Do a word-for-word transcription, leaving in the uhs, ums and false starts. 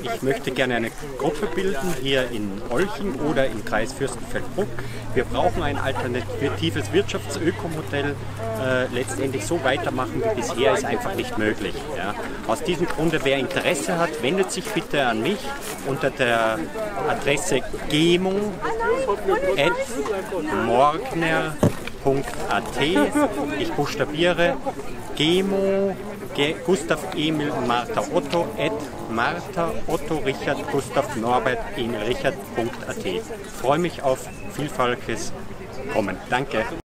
ich möchte gerne eine Gruppe bilden hier in Olching oder im Kreis Fürstenfeldbruck. Wir brauchen ein alternatives Wirtschaftsökomodell. Äh, letztendlich so weitermachen wie bisher ist einfach nicht möglich. Ja. Aus diesem Grunde, wer Interesse hat, wendet sich bitte an mich unter der Adresse gemo at morgner punkt at. Ich buchstabiere gemo Gustav Emil Martha Otto at Martha Otto Richard Gustav Norbert Emil Richard punkt at. Ich freue mich auf vielfältiges Kommen. Danke.